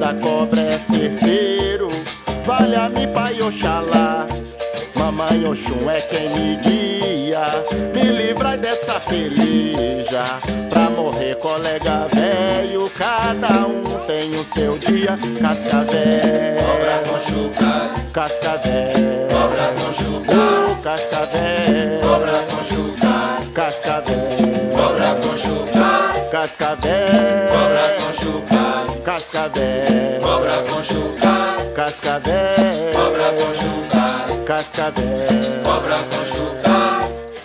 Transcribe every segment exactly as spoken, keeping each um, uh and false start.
da cobra é certeiro. Valha-me Pai Oxalá, Mamãe Oxum é quem me guia. Me livrai dessa peleja, pra morrer colega velho. Cada um tem o seu dia. Cascavel, cobra com chucalho, Cascavel, cobra com chucalho, oh, Cascavel, cobra com chucalho, Cascavel, cobra com chucalho, Cascavel, cobra com chucalho, Cascavel, cobra com chucalho, Cascavel, cobra com chucalho, Cascavel. cobra com chucalho.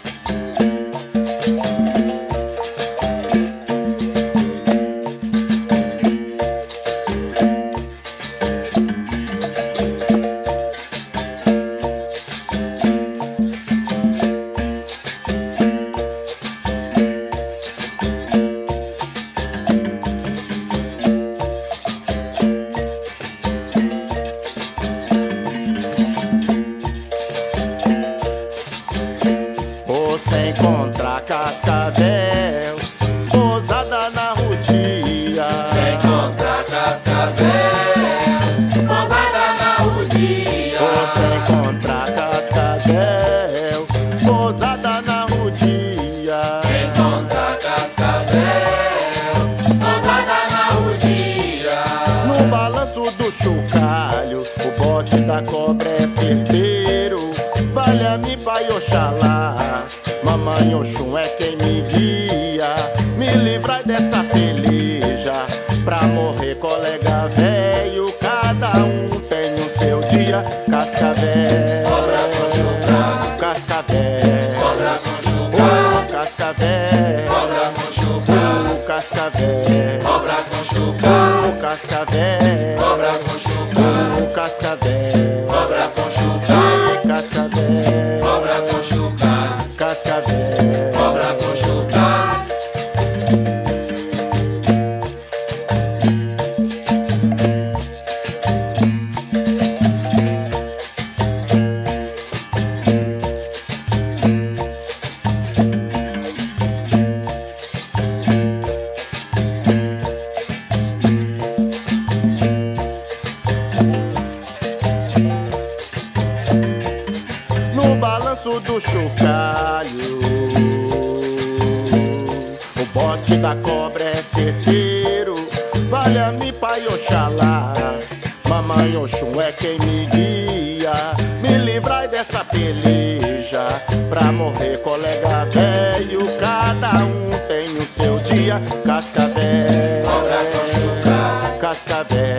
Você encontra Cascavel pousada na rodia. Sem encontrar cascavel, pousada na rodia. Você encontra Cascavel pousada na rodia. Sem encontrar cascavel, pousada na rodia. No balanço do chocalho, o bote da cobra é certeiro. Valha-me Pai Oxalá, Mamãe Oxum é quem me guia. Me livrai dessa peleja, pra morrer colega velho. Cada um tem o seu dia. Cascavel, Cobra com chucalho, Cascavel, cobra com chucalho, oh, Cascavel, cobra com chucalho, oh, Cascavel, cobra com chucalho, oh, Cascavel, cobra com chucalho, oh, Cascavel, cobra com chucalho, ei, Cascavel, cobra com chucalho, Cascavel. cobra com chucalho. No balanço do chocalho, o bote da cobra é certeiro. Valha-me Pai Oxalá, Mamãe Oxum é quem me guia. Me livrai dessa peleja, pra morrer colega velho. Cada um tem o seu dia. Cascavel, Cobra com chucalho, Cascavel,